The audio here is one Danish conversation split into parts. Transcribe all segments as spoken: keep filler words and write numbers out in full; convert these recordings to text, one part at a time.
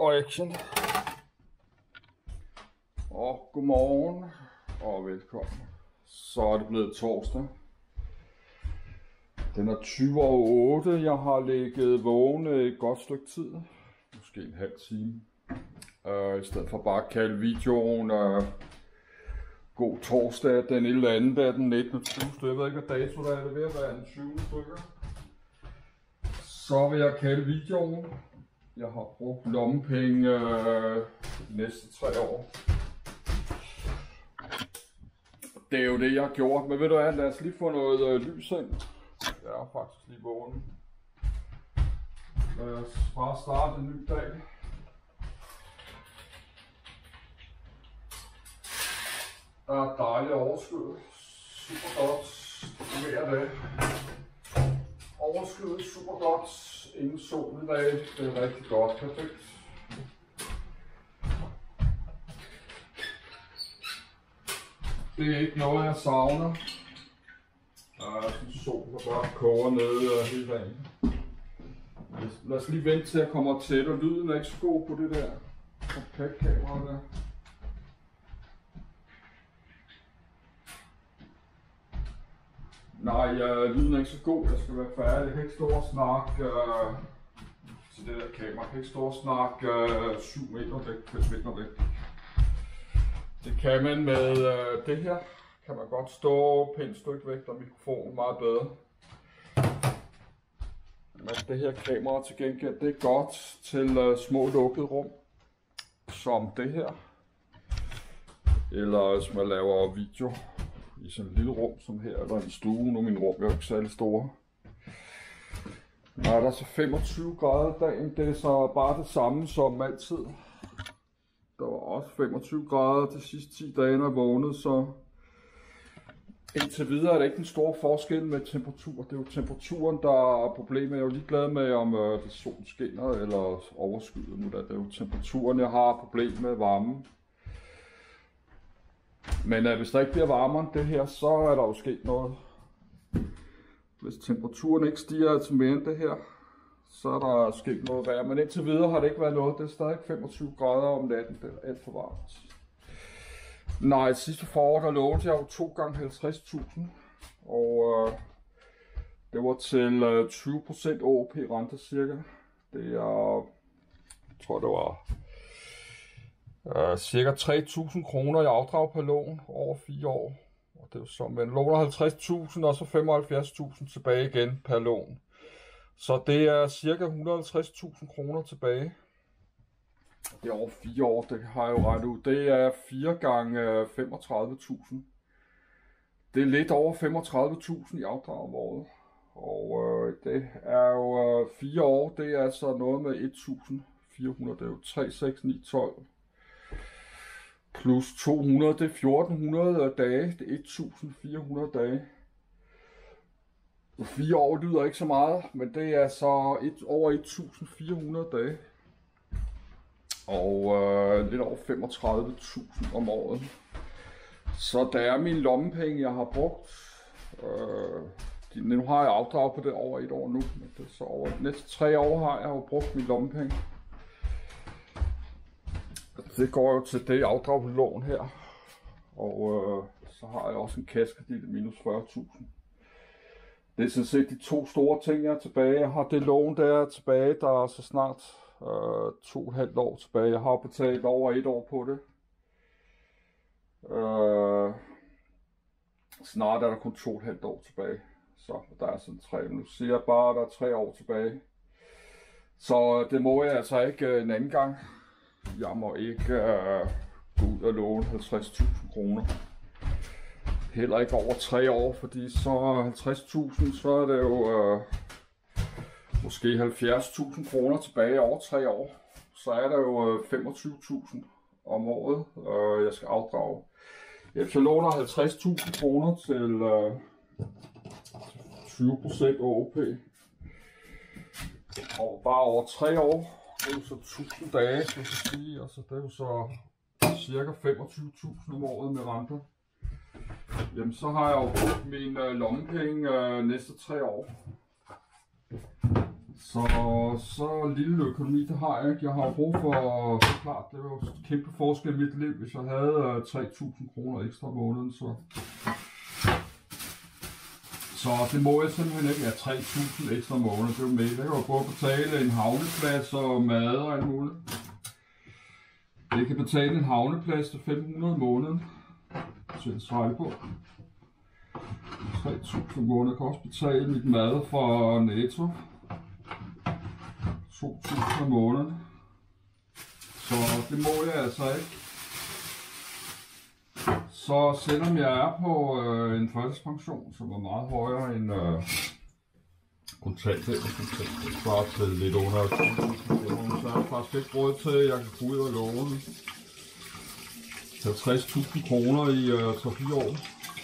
og action. Og godmorgen og velkommen. Så er det blevet torsdag. Den er tyve over otte. Jeg har ligget vågen et godt stykke tid. Måske en halv time. Uh, I stedet for bare at kalde videoen uh, god torsdag. Den eller anden der den nittende tyvende Jeg ved ikke hvad dato der er. Det ved at være den tyvende stykker. Så vil jeg kalde videoen. Jeg har brugt lommepenge øh, de næste tre år. Det er jo det jeg har gjort, men ved du hvad, lad os lige få noget øh, lys ind. Jeg er faktisk lige vågen. Lad os bare starte en ny dag. Der er dejligt overskud. Super godt. Mere det. Overskud, super godt. Ingen sol i dag. Det er rigtig godt. Perfekt. Det er ikke noget jeg savner. Der er sådan sol, der bare koger ned hele dagen. Lad os lige vente til jeg kommer til, og lyden er ikke så god på det der kompaktkamera der. Nej, jeg, lyden er ikke så god. Jeg skal være færdig. Jeg kan ikke stå og snakke øh, til det der kamera. Jeg kan ikke stå og snakke øh, syv meter væk, fem meter væk. Det kan man med øh, det her. Kan man godt stå et pænt stykke væk, der er mikrofonen meget bedre. Men det her kamera til gengæld, det er godt til øh, små lukkede rum. Som det her. Eller hvis man laver video i sådan et lille rum som her, eller en stue. Nu er mine rum er jo ikke særlig store. Nej, der er så femogtyve grader dagen. Det er så bare det samme som altid. Der var også femogtyve grader de sidste ti dage, når jeg vågnede, så indtil videre er det ikke en stor forskel med temperatur. Det er jo temperaturen, der er problemet. Jeg er jo ligeglad med, om øh, det solen skinner eller overskyder nu. Det er jo temperaturen, jeg har problemer med varmen. Men øh, hvis der ikke bliver varmere end det her, så er der jo sket noget. Hvis temperaturen ikke stiger til mere end det her, så er der sket noget værre. Men indtil videre har det ikke været noget. Det er stadig femogtyve grader om natten. Det er alt for varmt. Nej, sidste forår der lånte jeg jo to gange halvtreds tusind. Og øh, det var til øh, tyve procent O P rente cirka. Det er, jeg tror det var øh, cirka tre tusind kroner i afdrag per lån over fire år. Og det er jo så, man låner halvtreds tusind og så femoghalvfjerds tusind tilbage igen per lån. Så det er cirka et hundrede og halvtreds tusind kroner tilbage. Det er over fire år, det har jeg jo regnet ud. Det er fire gange femogtredive tusind. Det er lidt over femogtredive tusind i afdrag om året. Og øh, det er jo øh, fire år, det er altså noget med et tusind fire hundrede. Det er jo tre, seks, ni, tolv. Plus to hundrede, det er fjorten hundrede dage. Det er et tusind fire hundrede dage. Fire år lyder ikke så meget, men det er så et, over et tusind fire hundrede dage. Og øh, lidt over femogtredive tusind om året. Så der er mine lommepenge, jeg har brugt. Øh, de, nu har jeg afdrag på det over et år nu. Men det er så over de næste tre år har jeg jo brugt mine lommepenge. Det går jo til det afdrag på lån her. Og øh, så har jeg også en kassekredit minus fyrre tusind. Det er sådan set de to store ting, jeg er tilbage. Jeg har det lån, der er tilbage, der er så snart øh, to og et halvt år tilbage. Jeg har betalt over et år på det. Øh, snart er der kun to og et halvt år tilbage. Så der er sådan tre. Nu siger jeg bare, at der er tre år tilbage. Så det må jeg altså ikke en anden gang. Jeg må ikke øh, gå ud og låne halvtreds tusind kroner. Heller ikke over tre år, fordi så halvtreds tusind, så er det jo øh, måske halvfjerds tusind kroner tilbage over tre år. Så er der jo øh, femogtyve tusind om året, øh, jeg skal afdrage. Hvis jeg låner halvtreds tusind kroner til øh, tyve procent O P, og bare over tre år, det er jo så tusind dage, skal jeg sige, altså det er jo så cirka femogtyve tusind om året med renter. Jamen så har jeg jo brugt mine øh, lommepenge øh, næste tre år. Så, så lille økonomi, det har jeg ikke. Jeg har brug for, så klart, det er jo et kæmpe forskel i mit liv, hvis jeg havde tre tusind kroner ekstra om måneden, så. Så det må jeg simpelthen ikke have tre tusind ekstra om måneden, det er jo med. Jeg kan jo både betale en havneplads og mad og alt muligt. Jeg kan betale en havneplads til fem hundrede om måneden, til en sejlbåd. tre tusind om måneden. Jeg kan også betale mit mad fra Netto. to tusind om måneden. Så det må jeg altså ikke. Så selvom jeg er på øh, en førtidspension, som er meget højere end øh, kontanthjælp, kontanthjælp svarer til lidt under tusind, så er jeg faktisk ikke råd til, at jeg kan gå ud og låne halvtreds tusind kroner i øh, tre fire år.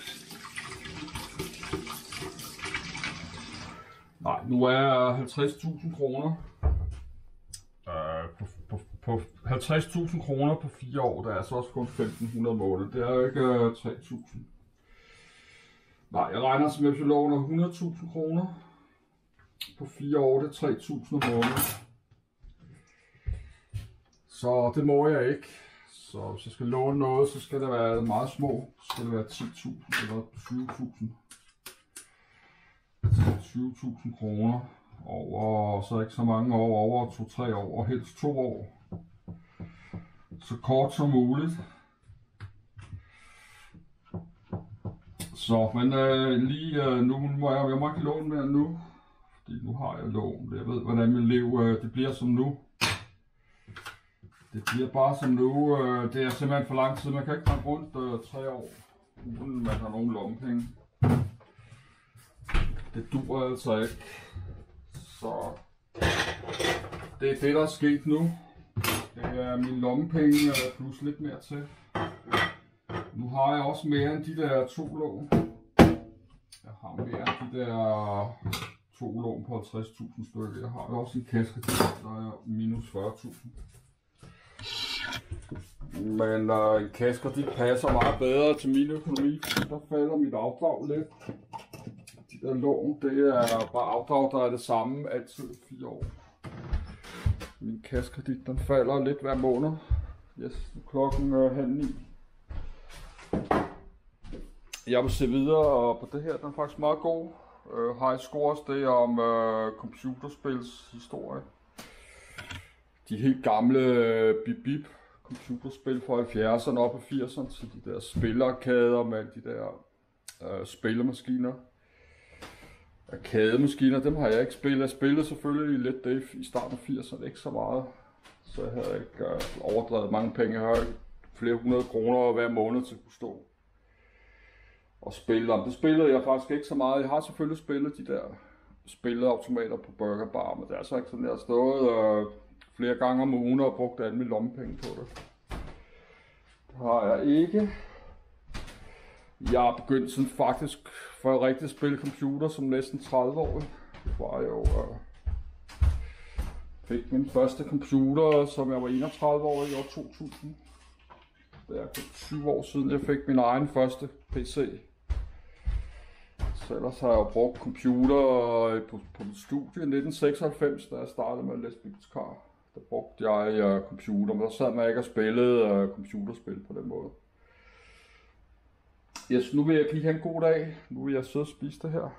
Nej, nu er halvtreds tusind kroner øh, på, på, på halvtreds tusind kroner på fire år, der er så også kun femten hundrede måneder. Det er jo ikke øh, tre tusind. Nej, jeg regner som hvis jeg låner hundrede tusind kroner på fire år, det er tre tusind om måneden. Så det må jeg ikke. Så hvis jeg skal låne noget, så skal det være meget små. Så skal det være ti tusind eller tyve tusind. tyve tusind kroner over, så ikke så mange år, over to tre år, helst to år. Så kort som muligt. Så, men øh, lige øh, nu må jeg, jeg må ikke låne mere nu, fordi nu har jeg lån. Jeg ved, hvordan mit liv øh, det bliver som nu. Det bliver bare som nu. Øh, det er simpelthen for lang tid. Man kan ikke komme rundt øh, tre år, uden man har nogen lommepenge. Det dur altså ikke. Så det er det, der er sket nu. Det er min lommepenge plus lidt mere til. Nu har jeg også mere end de der to lån. Jeg har mere end de der to lån på halvtreds tusind stykker. Jeg har også en kassekredit, der er minus fyrre tusind. Men øh, en kassekredit passer meget bedre til min økonomi. Der falder mit afdrag lidt. De der lån, det er bare afdrag, der er det samme altid fire år. Min kassekredit, den falder lidt hver måned. Yes, klokken er halv ni. Jeg vil se videre på det her, den er faktisk meget god. Uh, High Scores, det er om uh, computerspils historie. De helt gamle uh, bip bip computerspil fra halvfjerdserne op i firserne, til de der spillerarkader med de der uh, spillemaskiner. Arkademaskiner, dem har jeg ikke spillet. Jeg spillede selvfølgelig lidt det i starten af firserne, ikke så meget. Så jeg havde ikke uh, overdrevet mange penge. Jeg har flere hundrede kroner hver måned til at kunne stå og spille om. Det spillede jeg faktisk ikke så meget. Jeg har selvfølgelig spillet de der spilleautomater på Burger Bar, men det er altså ikke sådan, jeg har stået uh, flere gange om ugen og brugt alle mine lommepenge på det. Det har jeg ikke. Jeg har begyndt sådan faktisk for at rigtig spille computer som næsten tredive år. Det var jo uh, fik min første computer, som jeg var enogtredive år i år to tusind. Det er tyve år siden, jeg fik min egen første P C. Så ellers har jeg jo brugt computer på, på mit studie i nitten seksoghalvfems, da jeg startede med at læse bibliotekar. Der brugte jeg uh, computer, men der sad man ikke og spillede uh, computerspil på den måde. Yes, nu vil jeg lige have en god dag. Nu vil jeg sidde og spise det her.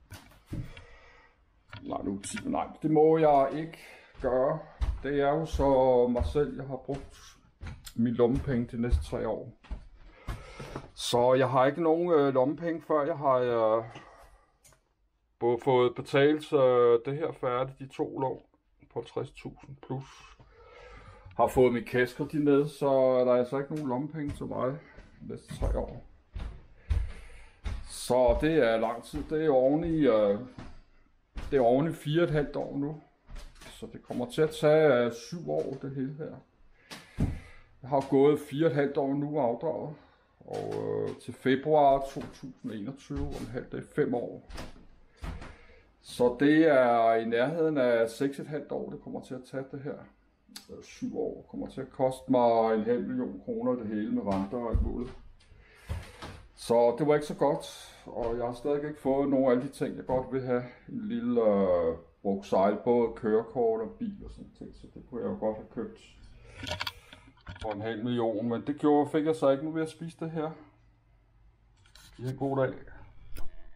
Nej, nu, nej, det må jeg ikke gøre. Det er jo så mig selv, jeg har brugt min lommepenge de næste tre år. Så jeg har ikke nogen øh, lommepenge, før jeg har øh, både fået betalt øh, det her færdigt, de to lån på halvtreds tusind plus. Har fået min kassekredit ned, så der er altså ikke nogen lommepenge til mig de næste tre år. Så det er lang tid. Det er oven i, øh, det er oven i fire og et halvt år nu. Så det kommer til at tage øh, syv år det hele her. Jeg har gået fire og et halvt år nu afdraget. Og øh, til februar to tusind og enogtyve, om halvt, det er fem år. Så det er i nærheden af seks og et halvt år, det kommer til at tage det her. Øh, syv år kommer til at koste mig en halv million kroner det hele med renter og alt muligt. Så det var ikke så godt, og jeg har stadig ikke fået nogle af alle de ting, jeg godt vil have. En lille øh, brugt sejlbåd, kørekort og bil og sådan ting, så det kunne jeg jo godt have købt for en halv million, men det gjorde, fik jeg så ikke. Nu vil jeg spise det her. I en god dag.